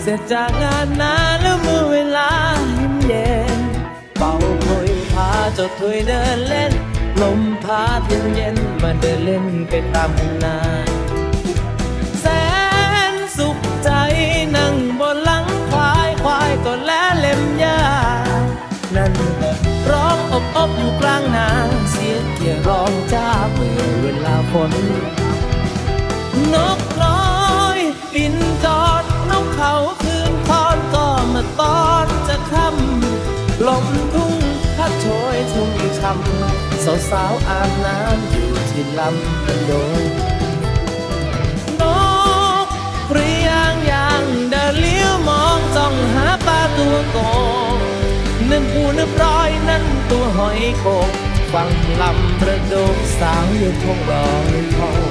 ร็จจากงานนานแล้วเมื่อเวลาเย็นเป่าคุยพาเจ้าถุยเดินเล่นลมพัดเย็นๆมาเดินเล่นไปตามนาแสนสุขใจนั่งบนหลังควายควายก็แลเล็มหญ้านั่นร้องอบอยู่กลางนาเสียงเกี่ยร้องจ้าเมื่อเวลาฝนนกน้อยบินจอดนกเขาคืนคอนก็มาตอนจะค่ำลมทุ่งพัดโชยทุ่งช่ำสาวๆอาบน้ำอยู่ที่ลำโดนนกเรียงอย่างเดินเลี้ยวมองจ้องหาปลาตัวโกนึ่งปูนึบร้อยนั่นตัวหอยโขงฟังลำประโดกสาวยืนทงรอยทอง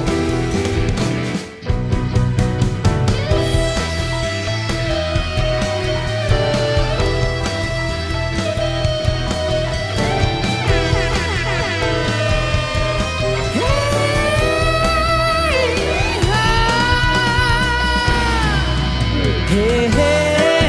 เฮ้เฮ้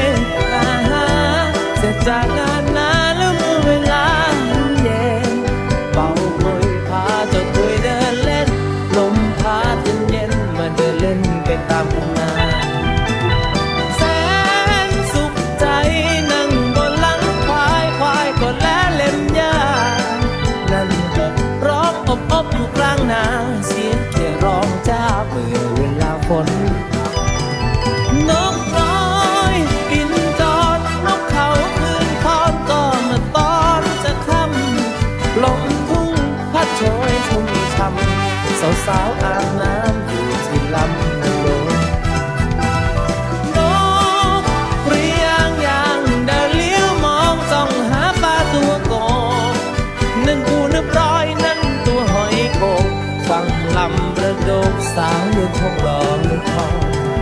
เสร็จจากงานนานแล้วเมื่อเวลาเย็นเป่าคุยพาเจ้าถุยเดินเล่นลมพัดเย็นๆมาเดินเล่นไปตามนาแสนสุขใจนั่งบนหลังควายควายก็แลเล็มหญ้านั่นร้องอบอยู่กลางนาเสียงเกี่ยร้องจ้าเมื่อเวลาฝนนกน้อยบินจอดนกเขาคืนคอนก็มาตอนจะค่ำลมทุ่งพัดโชยชุ่มช่ำสาวๆอาบน้ำอยู่ที่ลำโดนนกเรียงอย่างเดินเลี้ยวมองจ้องหาปลาตัวโกนึ่งปูนึบร้อยนั่นตัวหอยโขงฟังลำประโดกสาวยืนทงรอทอง